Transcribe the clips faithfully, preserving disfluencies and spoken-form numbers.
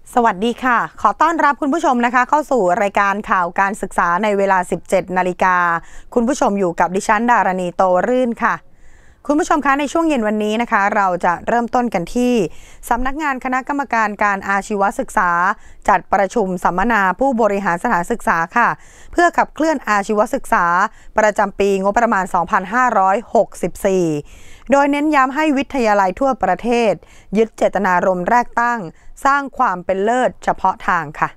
สวัสดีค่ะขอต้อนรับคุณผู้ชมนะคะเข้าสู่รายการข่าวการศึกษาในเวลา สิบเจ็ดนาฬิกาคุณผู้ชมอยู่กับดิฉันดารณีโตรื่นค่ะคุณผู้ชมคะในช่วงเย็นวันนี้นะคะเราจะเริ่มต้นกันที่สำนักงานคณะกรรมการการอาชีวศึกษาจัดประชุมสัมมนาผู้บริหารสถานศึกษาค่ะเพื่อขับเคลื่อนอาชีวศึกษาประจำปีงบประมาณ สองพันห้าร้อยหกสิบสี่ โดยเน้นย้ำให้วิทยาลัยทั่วประเทศยึดเจตนารมณ์แรกตั้งสร้างความเป็นเลิศเฉพาะทางค่ะ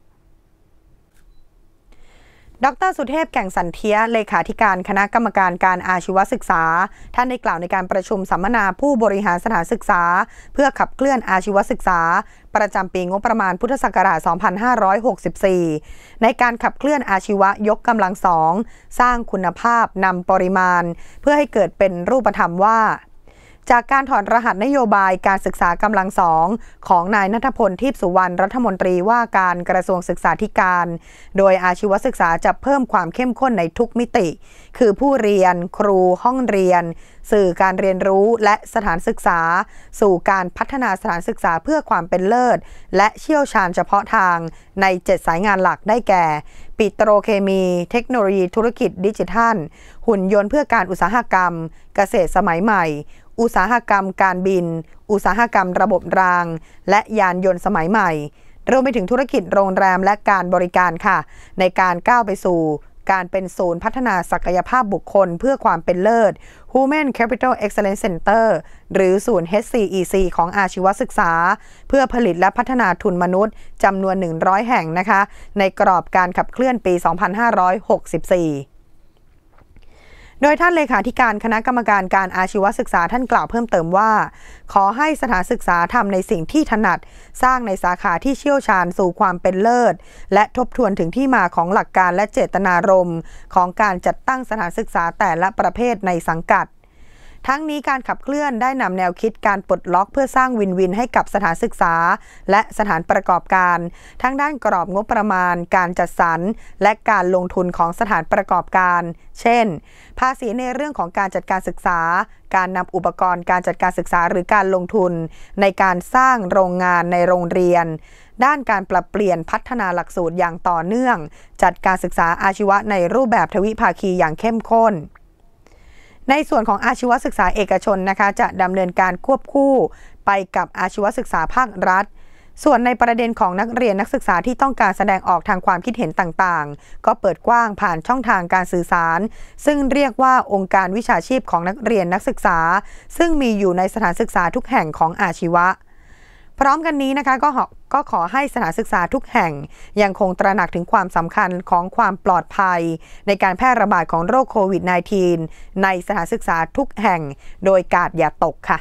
ดร.สุเทพแก่งสันเทียเลขาธิการคณะกรรมการการอาชีวศึกษาท่านได้กล่าวในการประชุมสัมมนาผู้บริหารสถานศึกษาเพื่อขับเคลื่อนอาชีวศึกษาประจำปีงบประมาณพุทธศักราช สองพันห้าร้อยหกสิบสี่ ในการขับเคลื่อนอาชีวะยกกำลังสองสร้างคุณภาพนำปริมาณเพื่อให้เกิดเป็นรูปธรรมว่าจากการถอดรหัสนโยบายการศึกษากำลังสองของนายณัฐพล ทิพย์สุวรรณรัฐมนตรีว่าการกระทรวงศึกษาธิการโดยอาชีวศึกษาจะเพิ่มความเข้มข้นในทุกมิติคือผู้เรียนครูห้องเรียนสื่อการเรียนรู้และสถานศึกษาสู่การพัฒนาสถานศึกษาเพื่อความเป็นเลิศและเชี่ยวชาญเฉพาะทางในเจ็ดสายงานหลักได้แก่ปิโตรเคมีเทคโนโลยีธุรกิจดิจิทัลหุ่นยนต์เพื่อการอุตสาหกรรมเกษตรสมัยใหม่อุตสาหกรรมการบินอุตสาหกรรมระบบรางและยานยนต์สมัยใหม่รวมไปถึงธุรกิจโรงแรมและการบริการค่ะในการก้าวไปสู่การเป็นศูนย์พัฒนาศักยภาพบุคคลเพื่อความเป็นเลิศ Human Capital Excellence Center หรือศูนย์ เอช ซี อี ซี ของอาชีวศึกษาเพื่อผลิตและพัฒนาทุนมนุษย์จำนวนหนึ่งร้อยแห่งนะคะในกรอบการขับเคลื่อนปี สองพันห้าร้อยหกสิบสี่โดยท่านเลขาธิการคณะกรรมการการอาชีวศึกษาท่านกล่าวเพิ่มเติมว่าขอให้สถานศึกษาทำในสิ่งที่ถนัดสร้างในสาขาที่เชี่ยวชาญสู่ความเป็นเลิศและทบทวนถึงที่มาของหลักการและเจตนารมณ์ของการจัดตั้งสถานศึกษาแต่ละประเภทในสังกัดทั้งนี้การขับเคลื่อนได้นำแนวคิดการปลดล็อกเพื่อสร้างวินวินให้กับสถานศึกษาและสถานประกอบการทั้งด้านกรอบงบประมาณการจัดสรรและการลงทุนของสถานประกอบการเช่นภาษีในเรื่องของการจัดการศึกษาการนำอุปกรณ์การจัดการศึกษาหรือการลงทุนในการสร้างโรงงานในโรงเรียนด้านการปรับเปลี่ยนพัฒนาหลักสูตรอย่างต่อเนื่องจัดการศึกษาอาชีวะในรูปแบบทวิภาคีอย่างเข้มข้นในส่วนของอาชีวศึกษาเอกชนนะคะจะดำเนินการควบคู่ไปกับอาชีวศึกษาภาครัฐส่วนในประเด็นของนักเรียนนักศึกษาที่ต้องการแสดงออกทางความคิดเห็นต่างๆก็เปิดกว้างผ่านช่องทางการสื่อสารซึ่งเรียกว่าองค์การวิชาชีพของนักเรียนนักศึกษาซึ่งมีอยู่ในสถานศึกษาทุกแห่งของอาชีวะพร้อมกันนี้นะคะก็ก็ขอให้สถานศึกษาทุกแห่งยังคงตระหนักถึงความสำคัญของความปลอดภัยในการแพร่ระบาดของโรคโควิด สิบเก้า ในสถานศึกษาทุกแห่งโดยกาดอย่าตกค่ะ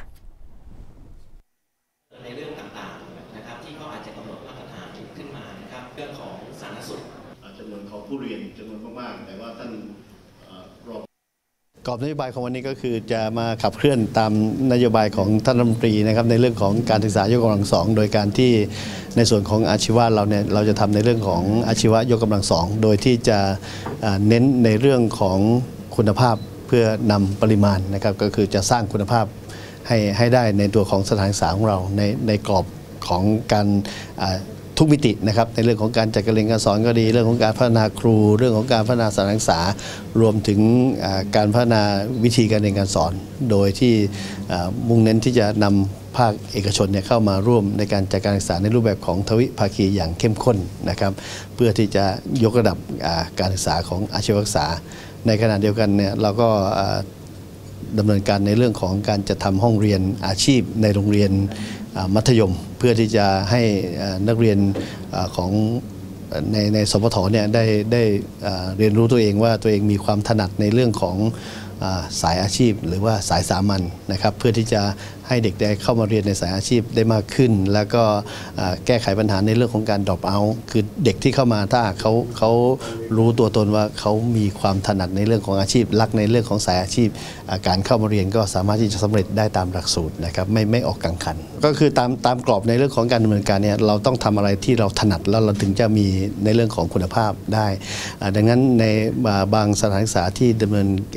ในเรื่องต่างๆนะครับที่เขาอาจจะกำหนดมาตรฐานขึ้นมานะครับเรื่องของสาธารณสุขจำนวนของผู้เรียนจำนวนมากๆแต่ว่าท่านรองกรอบนโยบายของวันนี้ก็คือจะมาขับเคลื่อนตามนโยบายของท่านรัฐมนตรีนะครับในเรื่องของการศึกษายกกำลังสองโดยการที่ในส่วนของอาชีวะเราเนี่ยเราจะทำในเรื่องของอาชีวะยกกำลังสองโดยที่จะเน้นในเรื่องของคุณภาพเพื่อนำปริมาณนะครับก็คือจะสร้างคุณภาพให้ให้ได้ในตัวของสถานศึกษาของเราในในกรอบของการทุกมิตินะครับในเรื่องของการจัดการเรียนการสอนก็ดีเรื่องของการพัฒนาครูเรื่องของการพัฒนาสถานศึกษารวมถึงการพัฒนาวิธีการเรียนการสอนโดยที่มุ่งเน้นที่จะนำภาคเอกชนเนี่ยเข้ามาร่วมในการจัดการศึกษาในรูปแบบของทวิภาคีอย่างเข้มข้นนะครับเพื่อที่จะยกระดับการศึกษาของอาชีวศึกษาในขณะเดียวกันเนี่ยเราก็ดำเนินการในเรื่องของการจัดทำห้องเรียนอาชีพในโรงเรียนมัธยมเพื่อที่จะให้นักเรียนของในในสพทเนี่ยได้ได้เรียนรู้ตัวเองว่าตัวเองมีความถนัดในเรื่องของสายอาชีพหรือว่าสายสามัญนะครับเพื่อที่จะให้เด็กได้เข้ามาเรียนในสายอาชีพได้มากขึ้นแล้วก็แก้ไขปัญหาในเรื่องของการ drop out คือเด็กที่เข้ามาถ้าเขาเขารู้ตัวตนว่าเขามีความถนัดในเรื่องของอาชีพรักในเรื่องของสายอาชีพการเข้ามาเรียนก็สามารถที่จะสำเร็จได้ตามหลักสูตรนะครับไม่ไม่ออกกังขันก็คือตามตามกรอบในเรื่องของการดำเนินการเนี่ยเราต้องทำอะไรที่เราถนัดแล้วเราถึงจะมีในเรื่องของคุณภาพได้ดังนั้นในบางสถานศึกษาที่ดำเนินภาร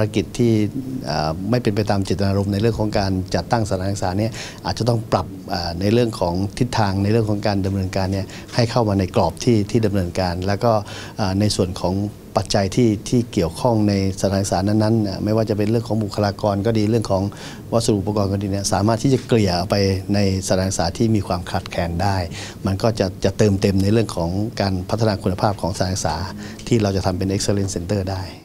กิจที่ไม่เป็นไปตามเจตนารมณ์ในเรื่องของการจัดตั้งสถานศึกษาเนี่ยอาจจะต้องปรับในเรื่องของทิศทางในเรื่องของการดำเนินการเนี่ยให้เข้ามาในกรอบที่ที่ดำเนินการแล้วก็ในส่วนของปัจจัยที่ที่เกี่ยวข้องในสถานศึกษานั้นๆไม่ว่าจะเป็นเรื่องของบุคลากรก็ดีเรื่องของวัสดุอุปกรณ์ก็ดีเนี่ยสามารถที่จะเกลี่ยไปในสถานศึกษาที่มีความขาดแคลนได้มันก็จะจะเติมเต็มในเรื่องของการพัฒนาคุณภาพของสถานศึกษาที่เราจะทำเป็น Excellence Center ได้